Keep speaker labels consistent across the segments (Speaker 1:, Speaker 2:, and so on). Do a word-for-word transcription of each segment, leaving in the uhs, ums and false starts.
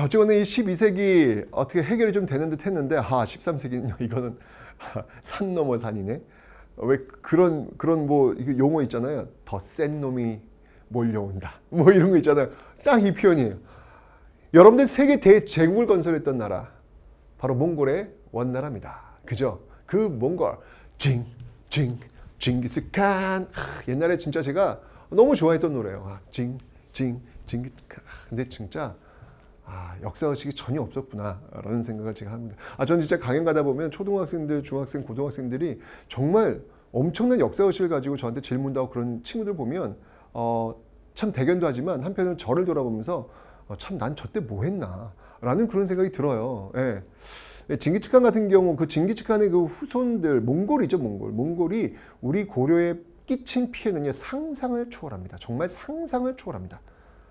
Speaker 1: 어쨌거나 이 십이 세기 어떻게 해결이 좀 되는 듯 했는데, 아, 십삼 세기는요, 이거는 산 넘어 산이네. 왜 그런, 그런 뭐, 용어 있잖아요. 더 센 놈이 몰려온다. 뭐 이런 거 있잖아요. 딱 이 표현이에요. 여러분들 세계 대제국을 건설했던 나라, 바로 몽골의 원나라입니다. 그죠? 그 몽골, 징, 징, 징기스칸. 아, 옛날에 진짜 제가 너무 좋아했던 노래예요. 아, 징, 징, 징기스칸. 근데 진짜 아, 역사의식이 전혀 없었구나 라는 생각을 제가 합니다. 아, 저는 진짜 강연 가다 보면 초등학생들, 중학생, 고등학생들이 정말 엄청난 역사의식을 가지고 저한테 질문도 하고 그런 친구들 보면 어, 참 대견도 하지만 한편으로는 저를 돌아보면서 어, 참 난 저 때 뭐 했나 라는 그런 생각이 들어요. 예. 징기츠칸 같은 경우 그 징기츠칸의 그 후손들, 몽골이죠, 몽골. 몽골이 우리 고려에 끼친 피해는요, 상상을 초월합니다. 정말 상상을 초월합니다.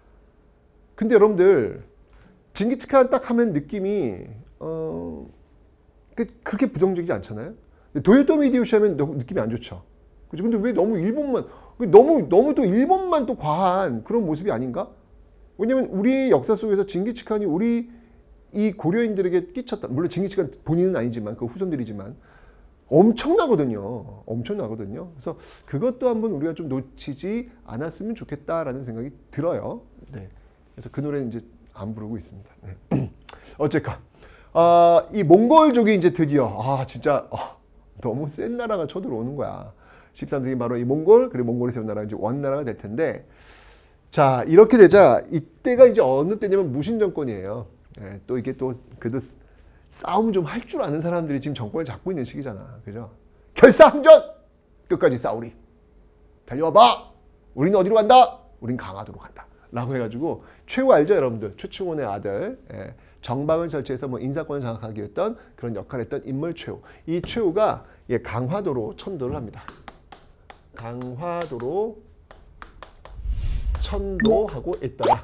Speaker 1: 근데 여러분들 징기츠칸 딱 하면 느낌이 어, 그렇게 부정적이지 않잖아요. 도요토미 히데요시 하면 느낌이 안 좋죠. 그죠? 근데 왜 너무 일본만 너무 너무 또 일본만 또 과한 그런 모습이 아닌가? 왜냐면 우리 역사 속에서 징기츠칸이 우리 이 고려인들에게 끼쳤다. 물론 징기츠칸 본인은 아니지만 그 후손들이지만 엄청나거든요. 엄청나거든요. 그래서 그것도 한번 우리가 좀 놓치지 않았으면 좋겠다라는 생각이 들어요. 네. 그래서 그 노래는 이제 안 부르고 있습니다. 네. 어쨌건 아, 이 몽골족이 이제 드디어 아 진짜 아, 너무 센 나라가 쳐들어오는 거야. 십삼 세기 바로 이 몽골, 그리고 몽골이 세운 나라가 이제 원나라가 될 텐데, 자 이렇게 되자 이때가 이제 어느 때냐면 무신 정권이에요. 네, 또 이게 또 그래도 싸움 좀 할 줄 아는 사람들이 지금 정권을 잡고 있는 시기잖아, 그죠? 결사항전 끝까지 싸우리. 달려와봐. 우리는 어디로 간다? 우린 강화도로 간다. 라고 해가지고 최후 알죠, 여러분들? 최충원의 아들. 예. 정방을 설치해서 뭐 인사권을 장악하기 했던 그런 역할을 했던 인물 최후. 이 최후가 예, 강화도로 천도를 합니다. 강화도로 천도하고 있더라.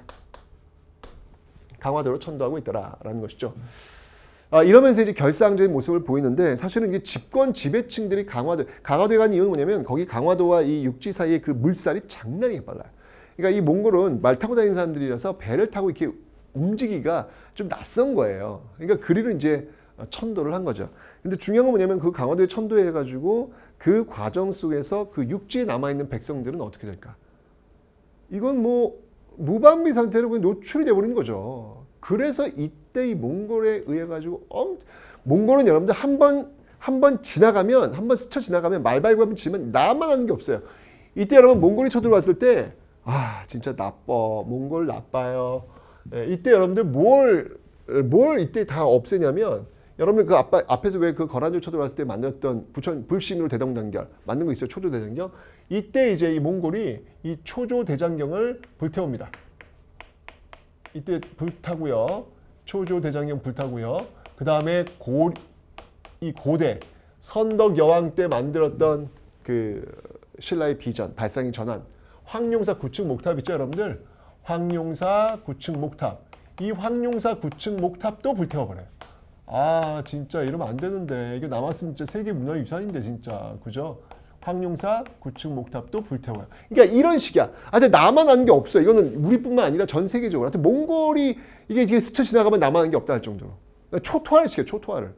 Speaker 1: 강화도로 천도하고 있더라라는 것이죠. 아, 이러면서 이제 결사항전의 모습을 보이는데, 사실은 이게 집권 지배층들이 강화도, 강화도에 간 이유는 뭐냐면 거기 강화도와 이 육지 사이의 그 물살이 장난이게 빨라요. 그러니까 이 몽골은 말 타고 다니는 사람들이라서 배를 타고 이렇게 움직이기가 좀 낯선 거예요. 그러니까 그리로 이제 천도를 한 거죠. 근데 중요한 건 뭐냐면 그 강화도에 천도해가지고 그 과정 속에서 그 육지에 남아있는 백성들은 어떻게 될까? 이건 뭐 무방비 상태로 그냥 노출이 돼버리는 거죠. 그래서 이때 이 몽골에 의해 가지고 엄, 몽골은 여러분들 한 번 한 번 지나가면 한 번 스쳐 지나가면 말발굽하면 지면 나만 하는 게 없어요. 이때 여러분 몽골이 쳐들어왔을 때 아 진짜 나빠, 몽골 나빠요. 예, 이때 여러분들 뭘 뭘 이때 다 없애냐면, 여러분 그 앞, 앞에서 왜 그 거란족 쳐들어왔을 때 만들었던 부천 불신으로 대동단결 만든 거 있어요, 초조 대장경. 이때 이제 이 몽골이 이 초조 대장경을 불태웁니다. 이때 불타고요. 초조 대장경 불타고요. 그 다음에 고, 이 고대 선덕 여왕 때 만들었던 그 신라의 비전, 발상의 전환, 황룡사 구층 목탑 있죠, 여러분들? 황룡사 구층 목탑. 이 황룡사 구층 목탑도 불태워버려요. 아, 진짜 이러면 안 되는데. 이게 남았으면 진짜 세계문화유산인데, 진짜. 그죠? 황룡사 구층 목탑도 불태워요. 그러니까 이런 식이야. 아, 근데 나만 하는 게 없어. 이거는 우리뿐만 아니라 전 세계적으로. 하여튼 몽골이 이게 이게 스쳐 지나가면 나만 하는 게 없다 할 정도로. 그러니까 초토화를 시켜요, 초토화를.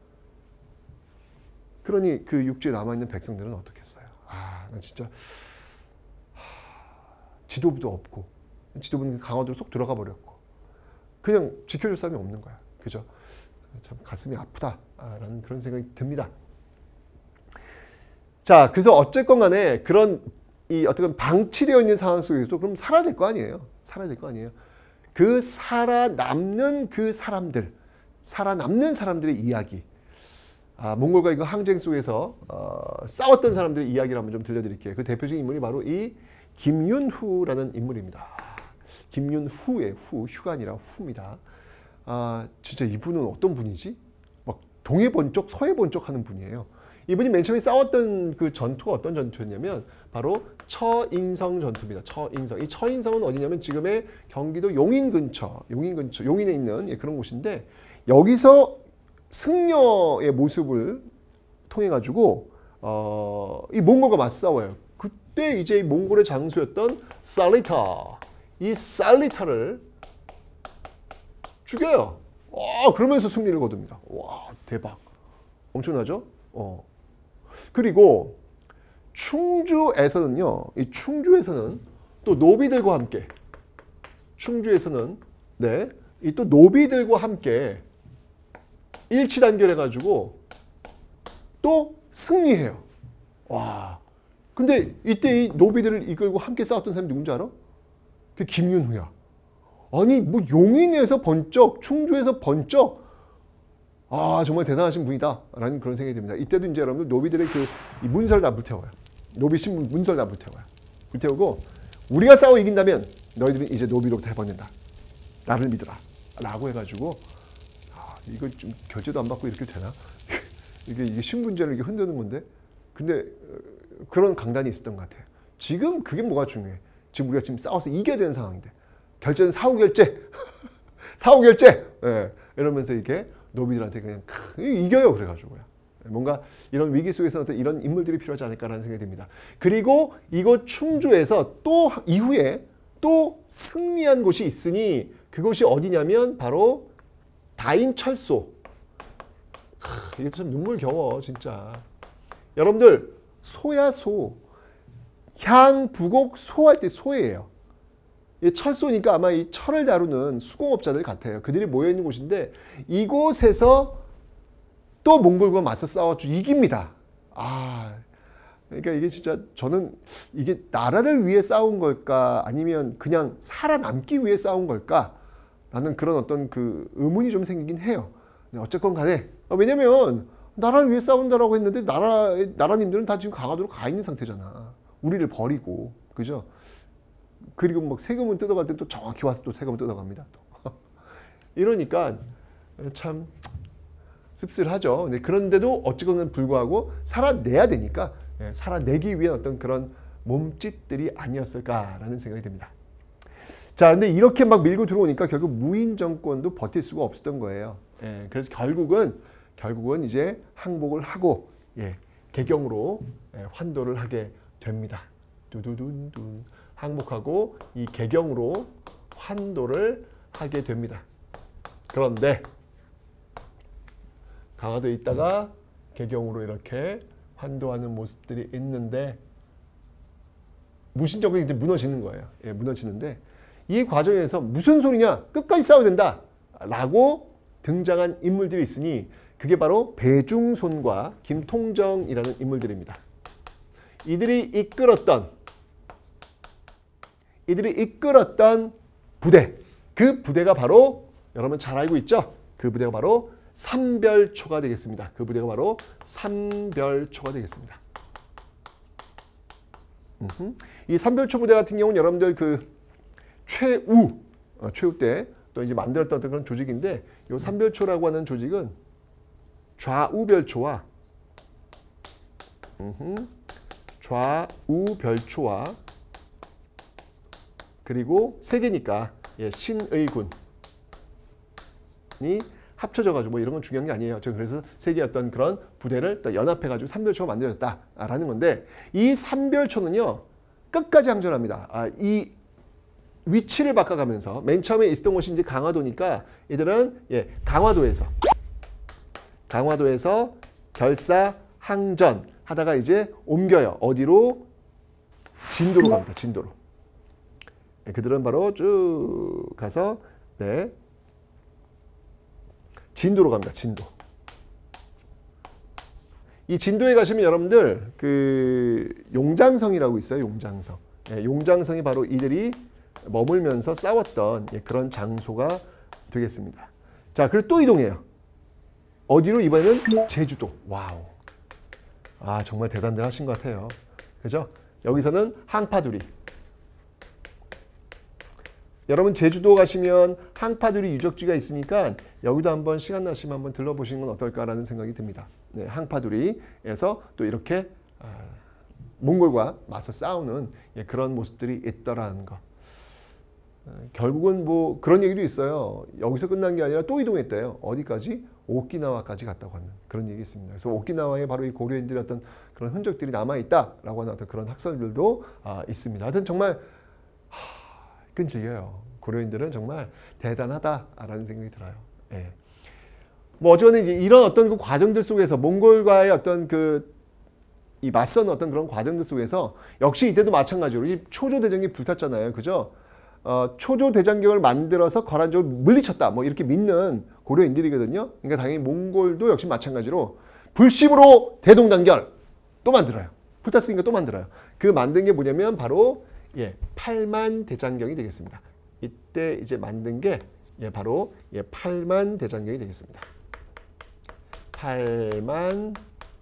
Speaker 1: 그러니 그 육지에 남아있는 백성들은 어떻겠어요? 아, 난 진짜 하, 지도부도 없고, 지도부는 강화도로 쏙 들어가 버렸고, 그냥 지켜줄 사람이 없는 거야. 그죠? 참 가슴이 아프다라는 그런 생각이 듭니다. 자, 그래서 어쨌건 간에 그런 이 어떤 방치되어 있는 상황 속에서도 그럼 살아야 될 거 아니에요. 살아야 될 거 아니에요. 그 살아남는 그 사람들, 살아남는 사람들의 이야기. 아, 몽골과 이거 항쟁 속에서 어, 싸웠던 사람들의 이야기를 한번 좀 들려드릴게요. 그 대표적인 인물이 바로 이 김윤후라는 인물입니다. 김윤후의 후, 휴가 아니라 후입니다. 아, 진짜 이분은 어떤 분이지? 막 동해 번쩍, 서해 번쩍 하는 분이에요. 이분이 맨 처음에 싸웠던 그 전투가 어떤 전투였냐면 바로 처인성 전투입니다. 처인성. 이 처인성은 어디냐면 지금의 경기도 용인 근처, 용인 근처, 용인에 있는 예, 그런 곳인데, 여기서 승려의 모습을 통해 가지고 어, 이 몽골과 맞싸워요. 그때 이제 몽골의 장수였던 살리타, 이 살리타를 죽여요. 와, 그러면서 승리를 거둡니다. 와, 대박. 엄청나죠? 어. 그리고 충주에서는요, 이 충주에서는 또 노비들과 함께, 충주에서는, 네, 이 또 노비들과 함께 일치단결해가지고 또 승리해요. 와. 근데 이때 이 노비들을 이끌고 함께 싸웠던 사람이 누군지 알아? 그 김윤후야. 아니, 뭐 용인에서 번쩍, 충주에서 번쩍, 아, 정말 대단하신 분이다 라는 그런 생각이 듭니다. 이때도 이제 여러분들 노비들의 그 이 문서를 다 불태워요. 노비 신문 문서를 다 불태워요. 불태우고 우리가 싸워 이긴다면 너희들은 이제 노비로부터 해버린다. 나를 믿어라 라고 해가지고, 아, 이거 좀 결제도 안 받고 이렇게 되나? 이게, 이게 신분제를 이렇게 흔드는 건데, 근데 그런 강단이 있었던 것 같아요. 지금 그게 뭐가 중요해? 지금 우리가 지금 싸워서 이겨야 되는 상황인데, 결제는 사후 결제, 사후 결제, 예, 이러면서 이렇게 노비들한테 그냥 이겨요. 그래가지고요. 뭔가 이런 위기 속에서 어떤 이런 인물들이 필요하지 않을까라는 생각이 듭니다. 그리고 이곳 충주에서 또 이후에 또 승리한 곳이 있으니 그곳이 어디냐면 바로 다인철소. 이게 참 눈물겨워 진짜. 여러분들 소야 소. 향부곡 소할 때 소예요. 철소니까 아마 이 철을 다루는 수공업자들 같아요. 그들이 모여있는 곳인데 이곳에서 또 몽골과 맞서 싸워주 이깁니다. 아, 그러니까 이게 진짜 저는 이게 나라를 위해 싸운 걸까 아니면 그냥 살아남기 위해 싸운 걸까 라는 그런 어떤 그 의문이 좀 생기긴 해요. 어쨌건 간에 왜냐면 나라를 위해 싸운다라고 했는데 나라, 나라님들은 다 지금 강화도로 가 있는 상태잖아. 우리를 버리고, 그죠? 그리고 막 세금을 뜯어갈 때 또 정확히 와서 또 세금을 뜯어갑니다. 또. 이러니까 참 씁쓸하죠. 네, 그런데도 어쨌건 불구하고 살아내야 되니까, 예, 살아내기 위한 어떤 그런 몸짓들이 아니었을까라는 생각이 듭니다. 자, 근데 이렇게 막 밀고 들어오니까 결국 무인 정권도 버틸 수가 없었던 거예요. 예, 그래서 결국은 결국은 이제 항복을 하고, 예, 개경으로, 예, 환도를 하게 됩니다. 두두둔둔. 항복하고 이 개경으로 환도를 하게 됩니다. 그런데 강화도에 있다가 개경으로 이렇게 환도하는 모습들이 있는데 무신정권이 이제 무너지는 거예요. 예, 무너지는데 이 과정에서 무슨 소리냐? 끝까지 싸워야 된다 라고 등장한 인물들이 있으니 그게 바로 배중손과 김통정이라는 인물들입니다. 이들이 이끌었던 이들이 이끌었던 부대, 그 부대가 바로 여러분 잘 알고 있죠? 그 부대가 바로 삼별초가 되겠습니다. 그 부대가 바로 삼별초가 되겠습니다. 음흠. 이 삼별초 부대 같은 경우는 여러분들 그 최우, 어, 최우 때 또 이제 만들었던 그런 조직인데 이 삼별초라고 하는 조직은 좌우별초와 음흠, 좌우별초와 그리고 세 개니까, 예, 신의군이 합쳐져가지고 뭐 이런 건 중요한 게 아니에요. 그래서 세 개의 어떤 그런 부대를 연합해가지고 삼별초가 만들어졌다라는 건데 이 삼별초는요 끝까지 항전합니다. 아, 이 위치를 바꿔가면서 맨 처음에 있었던 곳이 이제 강화도니까 이들은, 예, 강화도에서 강화도에서 결사 항전 하다가 이제 옮겨요. 어디로? 진도로 갑니다. 진도로. 네, 그들은 바로 쭉 가서, 네, 진도로 갑니다. 진도. 이 진도에 가시면 여러분들 그 용장성이라고 있어요. 용장성. 네, 용장성이 바로 이들이 머물면서 싸웠던, 예, 그런 장소가 되겠습니다. 자, 그리고 또 이동해요. 어디로? 이번에는 제주도. 와우. 아, 정말 대단들 하신 것 같아요. 그죠? 여기서는 항파두리. 여러분 제주도 가시면 항파두리 유적지가 있으니까 여기도 한번 시간 나시면 한번 들러보시는 건 어떨까라는 생각이 듭니다. 네, 항파두리에서 또 이렇게 아, 몽골과 맞서 싸우는, 예, 그런 모습들이 있더라는 거. 결국은 뭐 그런 얘기도 있어요. 여기서 끝난 게 아니라 또 이동했대요. 어디까지? 오키나와까지 갔다고 하는 그런 얘기 있습니다. 그래서 오키나와에 바로 이 고려인들의 어떤 그런 흔적들이 남아있다라고 하는 어떤 그런 학설들도 아, 있습니다. 하여튼 정말 하, 끈질겨요. 고려인들은 정말 대단하다라는 생각이 들어요. 예. 뭐 어쩌면 이제 이런 어떤 그 과정들 속에서 몽골과의 어떤 그 이 맞선 어떤 그런 과정들 속에서 역시 이때도 마찬가지로 이 초조 대장경이 불탔잖아요, 그죠? 어, 초조 대장경을 만들어서 거란족을 물리쳤다, 뭐 이렇게 믿는 고려인들이거든요. 그러니까 당연히 몽골도 역시 마찬가지로 불심으로 대동단결 또 만들어요. 불탔으니까 또 만들어요. 그 만든 게 뭐냐면 바로 예, 팔만 대장경이 되겠습니다. 이때 이제 만든 게 예, 바로 예, 팔만 대장경이 되겠습니다. 팔만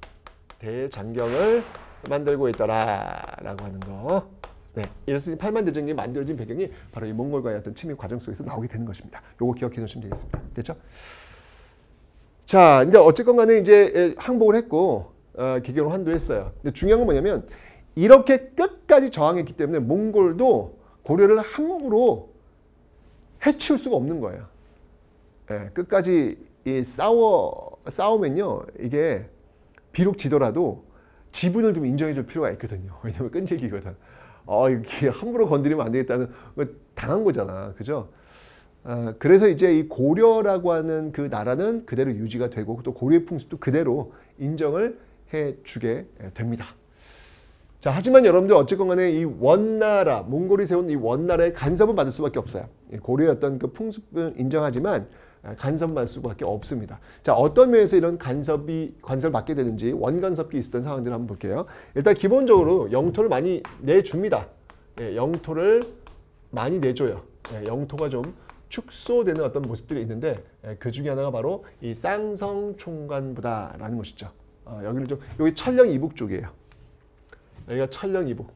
Speaker 1: 대장경을 만들고 있더라라고 하는 거. 네, 이랬으니 팔만 대장경이 만들어진 배경이 바로 이 몽골과의 어떤 침입 과정 속에서 나오게 되는 것입니다. 요거 기억해 놓으시면 되겠습니다. 됐죠? 자, 이제 어쨌건 간에 이제 항복을 했고 어, 기경을 환도했어요. 근데 중요한 건 뭐냐면 이렇게 끝까지 저항했기 때문에 몽골도 고려를 함부로 해치울 수가 없는 거예요. 예, 끝까지 이 싸워 싸우면요, 이게 비록 지더라도 지분을 좀 인정해줄 필요가 있거든요. 왜냐면 끈질기거든. 어, 이게 함부로 건드리면 안 되겠다는 당한 거잖아, 그죠? 어, 그래서 이제 이 고려라고 하는 그 나라는 그대로 유지가 되고 또 고려의 풍습도 그대로 인정을 해주게 됩니다. 자, 하지만 여러분들 어쨌건 간에 이 원나라, 몽골이 세운 이 원나라의 간섭은 받을 수밖에 없어요. 고려의 어떤 그 풍습은 인정하지만 간섭 받을 수밖에 없습니다. 자, 어떤 면에서 이런 간섭이 간섭을 받게 되는지 원간섭기 있었던 상황들을 한번 볼게요. 일단 기본적으로 영토를 많이 내줍니다. 예, 영토를 많이 내줘요. 예, 영토가 좀 축소되는 어떤 모습들이 있는데 예, 그 중에 하나가 바로 이 쌍성총관부다라는 것이죠. 어, 여기를 좀 여기 천령 이북 쪽이에요. 여기가 천령 이북.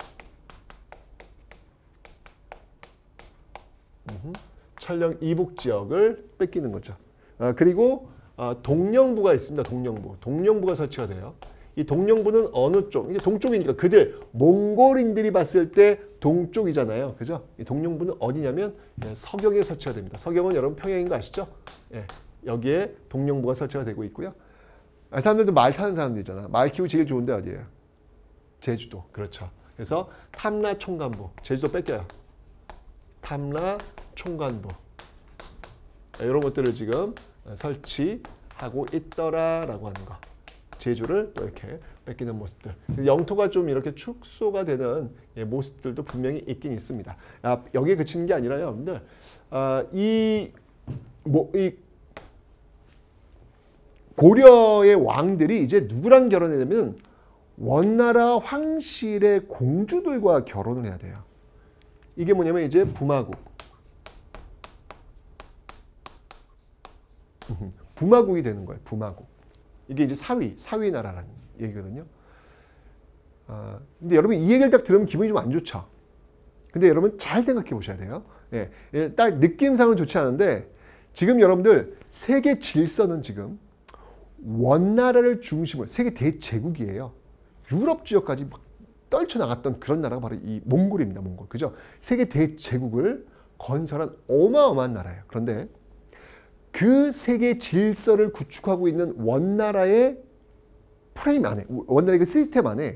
Speaker 1: 음흠. 천령 이북 지역을 뺏기는 거죠. 어, 그리고 어, 동령부가 있습니다. 동령부. 동령부가 설치가 돼요. 이 동령부는 어느 쪽? 이게 동쪽이니까 그들 몽골인들이 봤을 때 동쪽이잖아요. 그죠? 이 동령부는 어디냐면 예, 서경에 설치가 됩니다. 서경은 여러분 평양인 거 아시죠? 예, 여기에 동령부가 설치가 되고 있고요. 아, 사람들도 말 타는 사람들이잖아. 말 키우기 제일 좋은 데 어디예요? 제주도. 그렇죠. 그래서 탐라 총관부. 제주도 뺏겨요. 탐라 총관부. 이런 것들을 지금 설치하고 있더라라고 하는 거. 제주를 또 이렇게 뺏기는 모습들. 영토가 좀 이렇게 축소가 되는 모습들도 분명히 있긴 있습니다. 아, 여기에 그치는 게 아니라 여러분들 아, 이, 뭐, 이 고려의 왕들이 이제 누구랑 결혼했냐면 원나라 황실의 공주들과 결혼을 해야 돼요. 이게 뭐냐면 이제 부마국. 부마국이 되는 거예요. 부마국. 이게 이제 사위, 사위 나라라는 얘기거든요. 아, 근데 여러분 이 얘기를 딱 들으면 기분이 좀 안 좋죠. 근데 여러분 잘 생각해 보셔야 돼요. 예, 예, 딱 느낌상은 좋지 않은데 지금 여러분들 세계 질서는 지금 원나라를 중심으로 세계 대제국이에요. 유럽 지역까지 막 떨쳐나갔던 그런 나라가 바로 이 몽골입니다. 몽골. 그죠? 세계 대제국을 건설한 어마어마한 나라예요. 그런데 그 세계 질서를 구축하고 있는 원나라의 프레임 안에, 원나라의 그 시스템 안에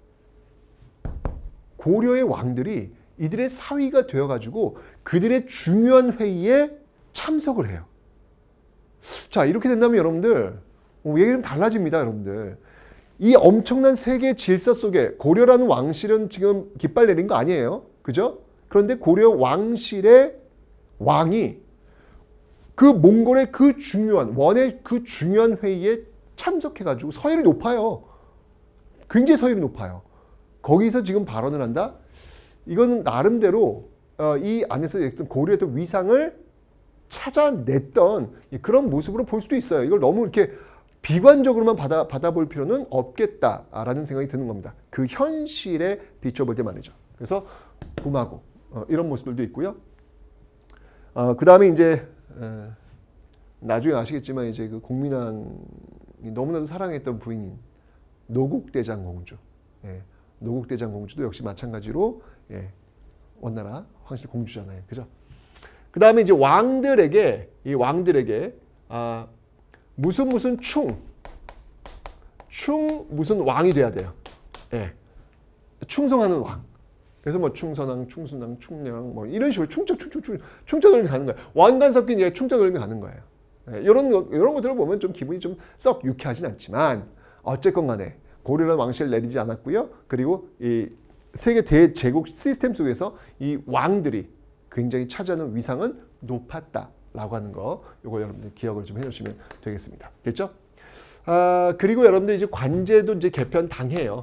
Speaker 1: 고려의 왕들이 이들의 사위가 되어가지고 그들의 중요한 회의에 참석을 해요. 자, 이렇게 된다면 여러분들 얘기 좀 달라집니다. 여러분들. 이 엄청난 세계 질서 속에 고려라는 왕실은 지금 깃발 내린 거 아니에요. 그죠? 그런데 고려 왕실의 왕이 그 몽골의 그 중요한 원의 그 중요한 회의에 참석해가지고 서열이 높아요. 굉장히 서열이 높아요. 거기서 지금 발언을 한다? 이거는 나름대로 이 안에서 고려의 위상을 찾아냈던 그런 모습으로 볼 수도 있어요. 이걸 너무 이렇게 비관적으로만 받아, 받아볼 필요는 없겠다라는 생각이 드는 겁니다. 그 현실에 비춰볼 때 말이죠. 그래서 부마국 어, 이런 모습들도 있고요. 어, 그 다음에 이제 어, 나중에 아시겠지만 이제 그 공민왕이 너무나도 사랑했던 부인인 노국대장공주, 예, 노국대장공주도 역시 마찬가지로 예, 원나라 황실 공주잖아요, 그죠? 그 다음에 이제 왕들에게 이 왕들에게 아, 무슨 무슨 충, 충 무슨 왕이 돼야 돼요. 예, 충성하는 왕. 그래서 뭐 충선왕, 충순왕, 충량 뭐 이런 식으로 충청, 충청, 충청, 충청 흐름이 가는 거예요. 왕관 섞인 이제 충청 흐름이 가는 거예요. 네, 이런 거, 이런 것들을 보면 좀 기분이 좀 썩 유쾌하진 않지만 어쨌건 간에 고려라는 왕실을 내리지 않았고요. 그리고 이 세계 대제국 시스템 속에서 이 왕들이 굉장히 차지하는 위상은 높았다라고 하는 거, 이거 여러분들 기억을 좀 해주시면 되겠습니다. 됐죠? 아, 그리고 여러분들 이제 관제도 이제 개편 당해요.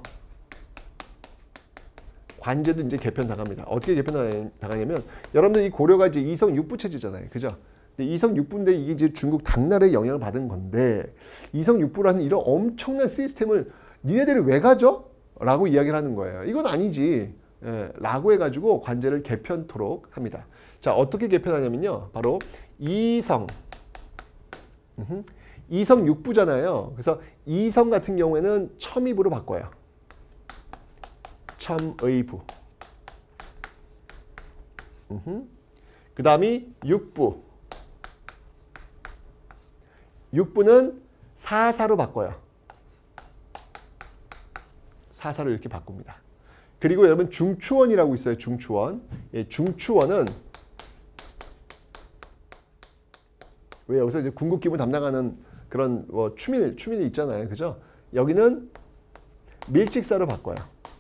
Speaker 1: 관제도 이제 개편 당합니다. 어떻게 개편 당하냐면 여러분들 이 고려가 이제 이성 육부 체제잖아요, 그죠? 이성 육부인데 이게 이제 중국 당나라의 영향을 받은 건데 이성 육부라는 이런 엄청난 시스템을 니네들이 왜 가져? 라고 이야기를 하는 거예요. 이건 아니지. 예, 라고 해가지고 관제를 개편토록 합니다. 자, 어떻게 개편하냐면요. 바로 이성. 음흠. 이성 육부잖아요. 그래서 이성 같은 경우에는 첨입으로 바꿔요. 첨의부. 그 다음이 육부. 육부는 사사로 바꿔요. 사사로 이렇게 바꿉니다. 그리고 여러분 중추원이라고 있어요. 중추원. 예, 중추원은 왜 여기서 이제 군국 기부 담당하는 그런 뭐 추밀 추밀이 있잖아요, 그죠? 여기는 밀직사로 바꿔요.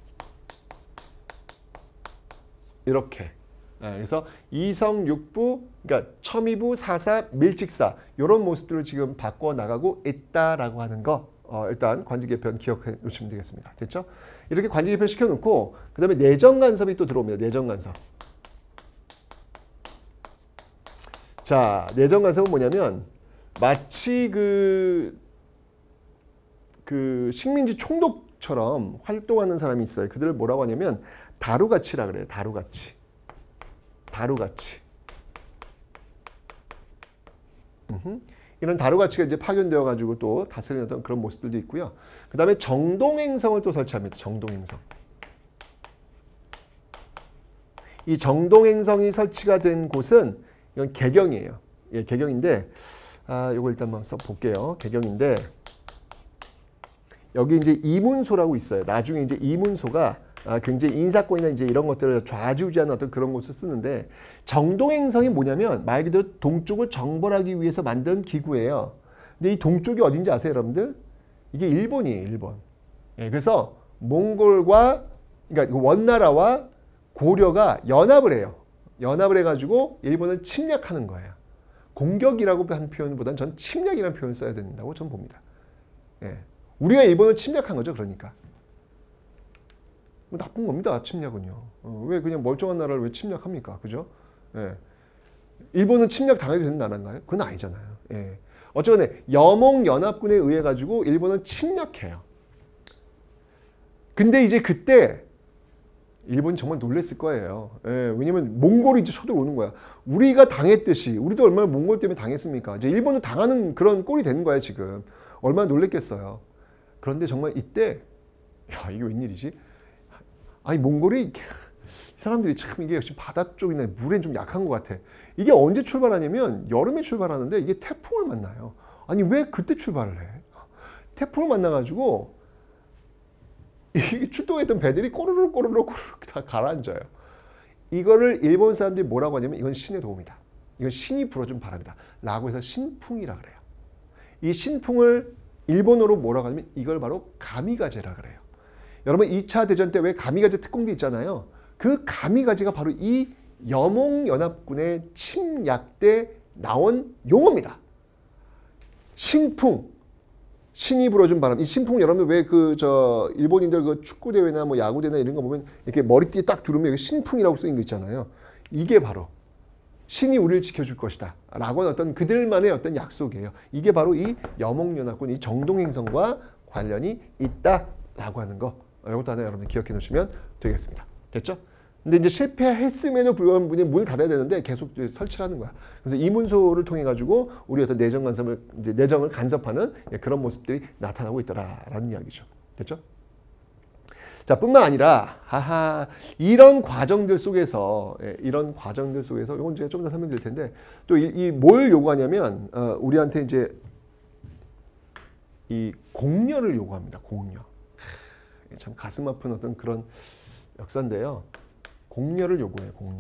Speaker 1: 이렇게. 예, 그래서 이성 육부, 그러니까 첨의부, 사사, 밀직사 이런 모습들을 지금 바꿔 나가고 있다라고 하는 거. 어, 일단 관제 개편 기억해 놓으시면 되겠습니다. 됐죠? 이렇게 관제 개편 시켜놓고 그 다음에 내정 간섭이 또 들어옵니다. 내정 간섭. 자, 내정 간섭은 뭐냐면 마치 그, 그 식민지 총독처럼 활동하는 사람이 있어요. 그들을 뭐라고 하냐면 다루가치라 그래요. 다루가치. 다루가치. 음흠. 이런 다루가치가 이제 파견되어 가지고 또 다스리는 어떤 그런 모습들도 있고요. 그 다음에 정동행성을 또 설치합니다. 정동행성. 이 정동행성이 설치가 된 곳은 이건 개경이에요. 예, 개경인데 아, 요거 일단 한번 써볼게요. 개경인데 여기 이제 이문소라고 있어요. 나중에 이제 이문소가 아, 굉장히 인사권이나 이제 이런 것들을 좌지우지하는 어떤 그런 것을 쓰는데 정동행성이 뭐냐면 말 그대로 동쪽을 정벌하기 위해서 만든 기구예요. 근데 이 동쪽이 어딘지 아세요, 여러분들? 이게 일본이에요, 일본. 예, 그래서 몽골과 그러니까 원나라와 고려가 연합을 해요. 연합을 해가지고 일본을 침략하는 거예요. 공격이라고 한 표현보다는 전 침략이라는 표현을 써야 된다고 저는 봅니다. 예, 우리가 일본을 침략한 거죠, 그러니까. 뭐 나쁜 겁니다, 침략은요. 어, 왜 그냥 멀쩡한 나라를 왜 침략합니까? 그죠? 예. 일본은 침략 당해도 되는 나라인가요? 그건 아니잖아요. 예. 어쨌거나 여몽연합군에 의해 가지고 일본은 침략해요. 근데 이제 그때 일본이 정말 놀랬을 거예요. 예. 왜냐면 몽골이 이제 쳐들어오는 거야. 우리가 당했듯이 우리도 얼마나 몽골 때문에 당했습니까? 이제 일본도 당하는 그런 꼴이 되는 거야 지금. 얼마나 놀랬겠어요. 그런데 정말 이때 야 이게 웬일이지? 아니 몽골이 이 사람들이 참 이게 역시 바다 쪽이나 물엔 좀 약한 것 같아. 이게 언제 출발하냐면 여름에 출발하는데 이게 태풍을 만나요. 아니 왜 그때 출발을 해? 태풍을 만나가지고 이 출동했던 배들이 꼬르륵 꼬르륵 꼬르륵 다 가라앉아요. 이거를 일본 사람들이 뭐라고 하냐면 이건 신의 도움이다. 이건 신이 불어준 바람이다. 라고 해서 신풍이라 그래요. 이 신풍을 일본어로 뭐라고 하냐면 이걸 바로 가미가제라 그래요. 여러분 이 차 대전 때 왜 가미가제 특공대 있잖아요. 그 가미가제가 바로 이 여몽연합군의 침략 때 나온 용어입니다. 신풍. 신이 불어준 바람. 이 신풍 여러분 왜 그 저 일본인들 그 축구 대회나 뭐 야구 대회나 이런 거 보면 이렇게 머리띠에 딱 두르면 여기 신풍이라고 쓰인 거 있잖아요. 이게 바로 신이 우리를 지켜줄 것이다. 라고 하는 어떤 그들만의 어떤 약속이에요. 이게 바로 이 여몽연합군 이 정동행성과 관련이 있다라고 하는 거. 이것도 하나 여러분들 기억해 놓으시면 되겠습니다. 됐죠? 근데 이제 실패했음에도 불구하고 문이 문을 닫아야 되는데 계속 설치를 하는 거야. 그래서 이문소를 통해 가지고 우리 어떤 내정 간섭을 이제 내정을 간섭하는 그런 모습들이 나타나고 있더라라는 이야기죠. 됐죠? 자, 뿐만 아니라 하하 이런 과정들 속에서 예, 이런 과정들 속에서 이건 제가 좀 더 설명드릴 텐데 또 이 뭘 요구하냐면 어, 우리한테 이제 이 공려를 요구합니다. 공려. 참 가슴 아픈 어떤 그런 역사인데요. 공려를 요구해요. 공려.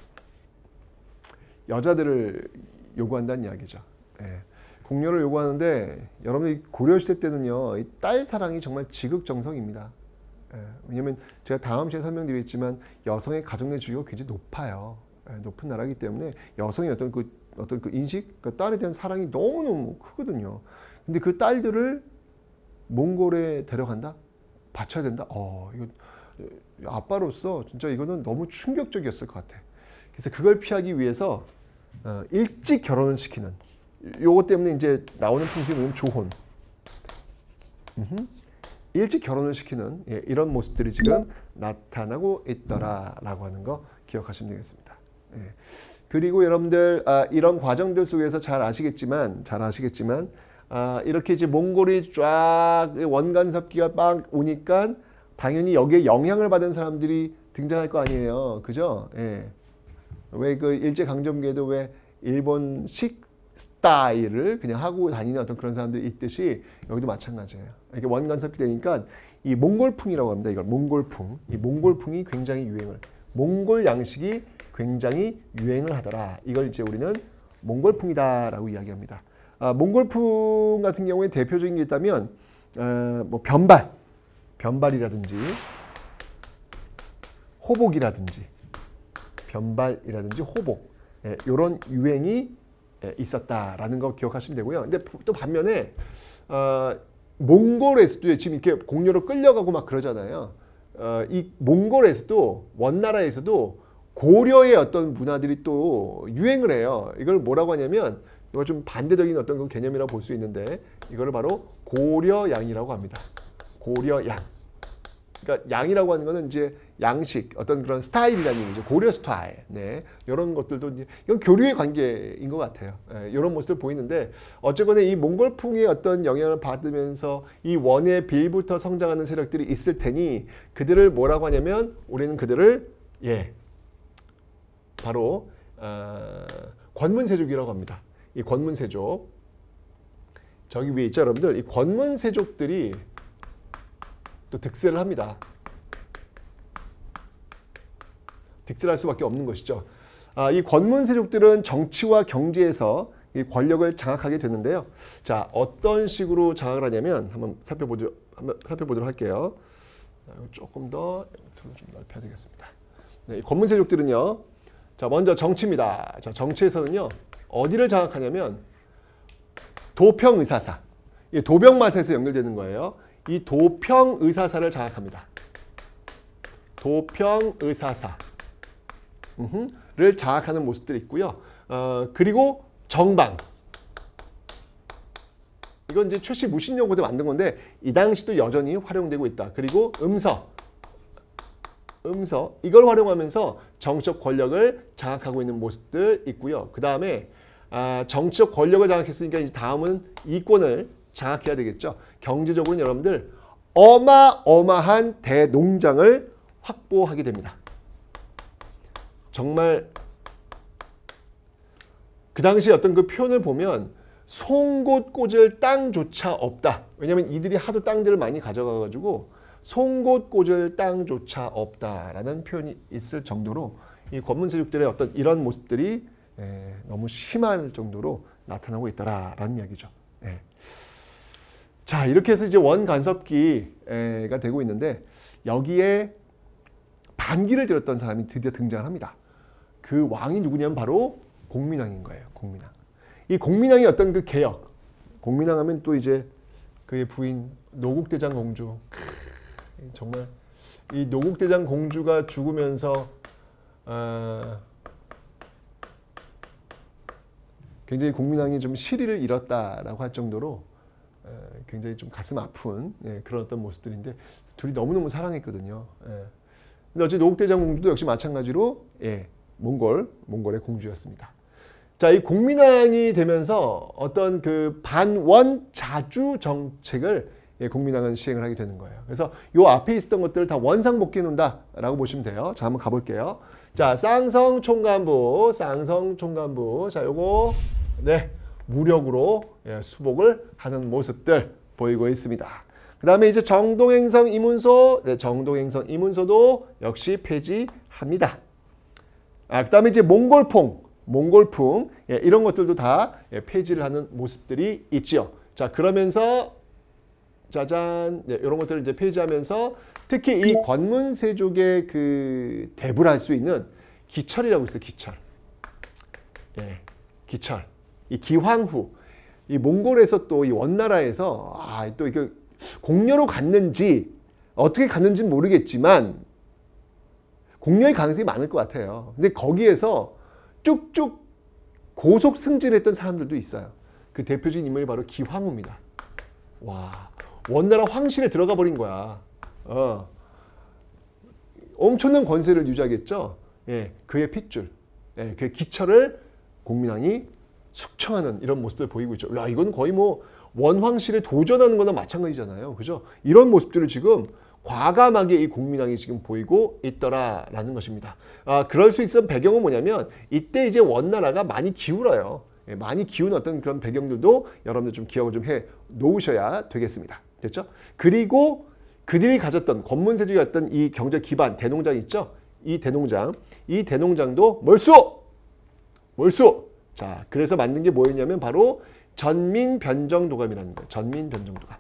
Speaker 1: 여자들을 요구한다는 이야기죠. 예. 공려를 요구하는데 여러분이 고려시대 때는요, 이 딸 사랑이 정말 지극정성입니다. 예. 왜냐하면 제가 다음 시간에 설명드리겠지만 여성의 가정 내 지위가 굉장히 높아요. 예. 높은 나라이기 때문에 여성의 어떤 그 어떤 그 인식, 그 딸에 대한 사랑이 너무 너무 크거든요. 근데 그 딸들을 몽골에 데려간다, 바쳐야 된다. 어, 이거 아빠로서 진짜 이거는 너무 충격적이었을 것 같아. 그래서 그걸 피하기 위해서 어, 일찍 결혼을 시키는. 요것 때문에 이제 나오는 풍습이 뭐냐면 조혼. 음흠. 일찍 결혼을 시키는, 예, 이런 모습들이 지금 나타나고 있더라라고 하는 거 기억하시면 되겠습니다. 예. 그리고 여러분들 아, 이런 과정들 속에서 잘 아시겠지만, 잘 아시겠지만 아, 이렇게 이제 몽골이 쫙 원간섭기가 막 오니까 당연히 여기에 영향을 받은 사람들이 등장할 거 아니에요, 그죠? 예. 왜 그 일제 강점기에도 왜 일본식 스타일을 그냥 하고 다니는 어떤 그런 사람들이 있듯이 여기도 마찬가지예요. 이렇게 원간섭기 되니까 이 몽골풍이라고 합니다. 이걸 몽골풍. 이 몽골풍이 굉장히 유행을, 몽골 양식이 굉장히 유행을 하더라. 이걸 이제 우리는 몽골풍이다라고 이야기합니다. 아, 몽골풍 같은 경우에 대표적인 게 있다면 어, 뭐 변발, 변발이라든지 호복이라든지 변발이라든지 호복, 예, 이런 유행이 예, 있었다라는 거 기억하시면 되고요. 근데 또 반면에 어, 몽골에서도 지금 이렇게 공료로 끌려가고 막 그러잖아요. 어, 이 몽골에서도 원나라에서도 고려의 어떤 문화들이 또 유행을 해요. 이걸 뭐라고 하냐면 이거 좀 반대적인 어떤 그 개념이라고 볼 수 있는데 이거를 바로 고려양이라고 합니다. 고려양. 그러니까 양이라고 하는 거는 이제 양식, 어떤 그런 스타일이라는 얘기죠. 고려 스타일. 네. 이런 것들도 이제 이건 교류의 관계인 것 같아요. 네, 이런 모습들 보이는데 어쨌거나 이 몽골풍의 어떤 영향을 받으면서 이 원의 빌부터 성장하는 세력들이 있을 테니 그들을 뭐라고 하냐면 우리는 그들을 예 바로 어, 권문세족이라고 합니다. 이 권문세족. 저기 위에 있죠, 여러분들. 이 권문세족들이 또 득세를 합니다. 득세할 수밖에 없는 것이죠. 아, 이 권문세족들은 정치와 경제에서 이 권력을 장악하게 되는데요. 자, 어떤 식으로 장악을 하냐면 한번 살펴보죠, 한번 살펴보도록 할게요. 조금 더 좀 넓혀야 되겠습니다. 네, 이 권문세족들은요. 자, 먼저 정치입니다. 자, 정치에서는요. 어디를 장악하냐면 도평의사사. 이 도병맛에서 연결되는 거예요. 이 도평의사사를 장악합니다. 도평의사사. 를 장악하는 모습들이 있고요. 어, 그리고 정방. 이건 이제 최씨 무신용으로 만든 건데 이 당시도 여전히 활용되고 있다. 그리고 음서. 음서. 이걸 활용하면서 정치적 권력을 장악하고 있는 모습들 있고요. 그 다음에 아, 정치적 권력을 장악했으니까 이제 다음은 이권을 장악해야 되겠죠. 경제적으로는 여러분들 어마어마한 대농장을 확보하게 됩니다. 정말 그 당시 어떤 그 표현을 보면 송곳 꽂을 땅조차 없다. 왜냐하면 이들이 하도 땅들을 많이 가져가가지고 송곳 꽂을 땅조차 없다라는 표현이 있을 정도로 이 권문세족들의 어떤 이런 모습들이 에, 너무 심할 정도로 나타나고 있다라는 이야기죠. 예. 자, 이렇게 해서 이제 원간섭기가 되고 있는데 여기에 반기를 들었던 사람이 드디어 등장을 합니다. 그 왕이 누구냐면 바로 공민왕인 거예요. 공민왕. 이 공민왕이 어떤 그 개혁. 공민왕 하면 또 이제 그의 부인 노국대장 공주. 정말 이 노국대장 공주가 죽으면서 어, 굉장히 공민왕이 좀 실의를 잃었다라고 할 정도로 어, 굉장히 좀 가슴 아픈 예, 그런 어떤 모습들인데 둘이 너무너무 사랑했거든요. 예. 근데 어째 노국대장 공주도 역시 마찬가지로 예, 몽골, 몽골의 공주였습니다. 자, 이 공민왕이 되면서 어떤 그 반원 자주 정책을 예, 공민왕은 시행을 하게 되는 거예요. 그래서 요 앞에 있었던 것들을 다 원상복귀해 놓는다라고 보시면 돼요. 자, 한번 가볼게요. 자, 쌍성 총관부, 쌍성 총관부. 자, 요거 네 무력으로 예, 수복을 하는 모습들 보이고 있습니다. 그 다음에 이제 정동행성 이문소, 네, 정동행성 이문소도 역시 폐지합니다. 아, 그 다음에 이제 몽골풍, 몽골풍, 예, 이런 것들도 다 예, 폐지를 하는 모습들이 있지요. 자, 그러면서 짜잔, 예, 이런 것들을 이제 폐지하면서 특히 이 권문세족의 그 대부를 할 수 있는 기철이라고 있어요. 기철. 예, 기철. 이 기황후. 이 몽골에서 또 이 원나라에서 아, 또 이게 공려로 갔는지 어떻게 갔는지는 모르겠지만 공려의 가능성이 많을 것 같아요. 근데 거기에서 쭉쭉 고속 승진했던 사람들도 있어요. 그 대표적인 인물이 바로 기황후입니다. 와, 원나라 황실에 들어가 버린 거야. 어. 엄청난 권세를 유지하겠죠. 예, 그의 핏줄, 예, 그의 기철을 공민왕이 숙청하는 이런 모습들을 보이고 있죠. 야, 이건 거의 뭐 원황실에 도전하는 거나 마찬가지잖아요. 그죠? 이런 모습들을 지금 과감하게 이 공민왕이 지금 보이고 있더라라는 것입니다. 아, 그럴 수 있었던 배경은 뭐냐면 이때 이제 원나라가 많이 기울어요. 예, 많이 기운 어떤 그런 배경들도 여러분들 좀 기억을 좀 해 놓으셔야 되겠습니다. 됐죠? 그리고 그들이 가졌던 권문세족이 갔던 이 경제 기반 대농장 있죠? 이 대농장, 이 대농장도 몰수! 몰수! 자, 그래서 만든 게 뭐였냐면 바로 전민변정도감이라는 거예요. 전민변정도감.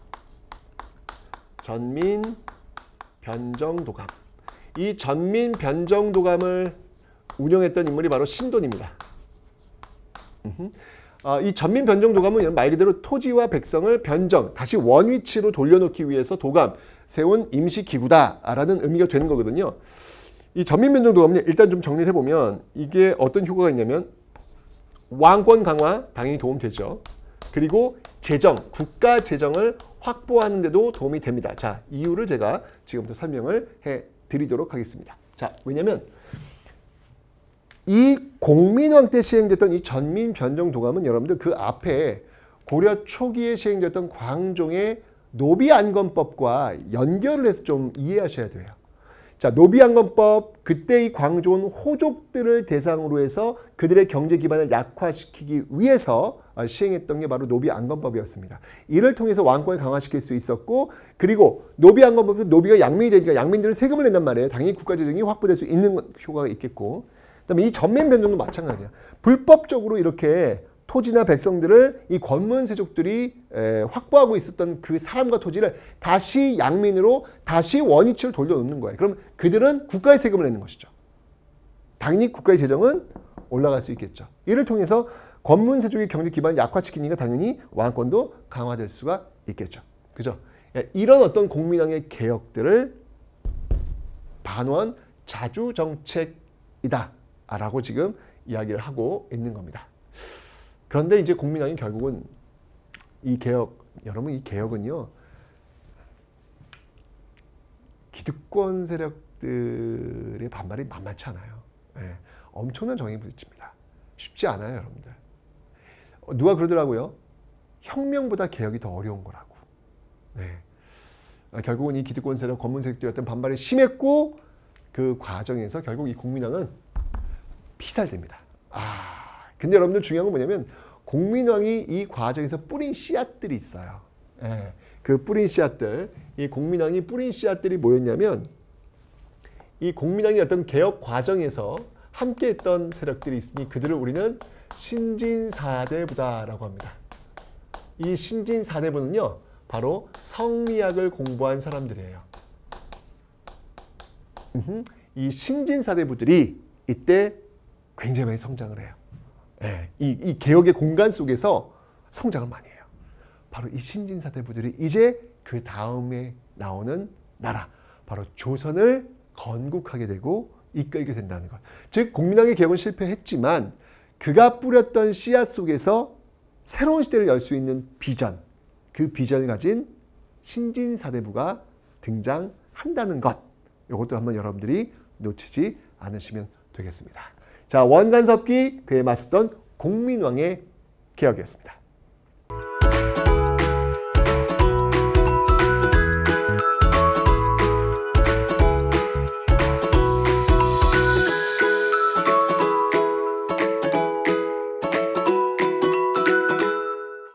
Speaker 1: 전민변정도감. 이 전민변정도감을 운영했던 인물이 바로 신돈입니다. 아, 이 전민변정도감은 말 그대로 토지와 백성을 변정, 다시 원위치로 돌려놓기 위해서 도감, 세운 임시기구다라는 의미가 되는 거거든요. 이 전민변정도감은 일단 좀 정리를 해보면 이게 어떤 효과가 있냐면 왕권 강화 당연히 도움되죠. 그리고 재정, 국가 재정을 확보하는 데도 도움이 됩니다. 자, 이유를 제가 지금부터 설명을 해드리도록 하겠습니다. 자, 왜냐면 이 공민왕 때 시행됐던 이 전민변정도감은 여러분들 그 앞에 고려 초기에 시행됐던 광종의 노비안건법과 연결을 해서 좀 이해하셔야 돼요. 자, 노비안건법, 그때 이 광종은 호족들을 대상으로 해서 그들의 경제 기반을 약화시키기 위해서 시행했던 게 바로 노비안건법이었습니다. 이를 통해서 왕권을 강화시킬 수 있었고, 그리고 노비안건법은 노비가 양민이 되니까 양민들은 세금을 낸단 말이에요. 당연히 국가재정이 확보될 수 있는 효과가 있겠고, 그다음에 이 전민변정도 마찬가지야. 불법적으로 이렇게 토지나 백성들을 이 권문세족들이 에, 확보하고 있었던 그 사람과 토지를 다시 양민으로 다시 원위치로 돌려놓는 거예요. 그럼 그들은 국가의 세금을 내는 것이죠. 당연히 국가의 재정은 올라갈 수 있겠죠. 이를 통해서 권문세족의 경제 기반을 약화시키니까 당연히 왕권도 강화될 수가 있겠죠. 그죠? 이런 어떤 공민왕의 개혁들을 반원 자주정책이다 라고 지금 이야기를 하고 있는 겁니다. 그런데 이제 공민왕이 결국은 이 개혁, 여러분 이 개혁은요, 기득권 세력들의 반발이 만만치 않아요. 네, 엄청난 정이 부딪힙니다. 쉽지 않아요, 여러분들. 누가 그러더라고요. 혁명보다 개혁이 더 어려운 거라고. 네. 결국은 이 기득권 세력, 권문 세력들의 반발이 심했고 그 과정에서 결국 이 공민왕은 피살됩니다. 아, 근데 여러분들 중요한 건 뭐냐면 공민왕이 이 과정에서 뿌린 씨앗들이 있어요. 예, 그 뿌린 씨앗들, 이 공민왕이 뿌린 씨앗들이 뭐였냐면 이 공민왕이 어떤 개혁 과정에서 함께했던 세력들이 있으니 그들을 우리는 신진사대부다라고 합니다. 이 신진사대부는요, 바로 성리학을 공부한 사람들이에요. 이 신진사대부들이 이때 굉장히 많이 성장을 해요. 예, 이, 이 개혁의 공간 속에서 성장을 많이 해요. 바로 이 신진사대부들이 이제 그 다음에 나오는 나라, 바로 조선을 건국하게 되고 이끌게 된다는 것. 즉 공민왕의 개혁은 실패했지만 그가 뿌렸던 씨앗 속에서 새로운 시대를 열 수 있는 비전, 그 비전을 가진 신진사대부가 등장한다는 것. 이것도 한번 여러분들이 놓치지 않으시면 되겠습니다. 자, 원간섭기 그에 맞섰던 공민왕의 개혁이었습니다.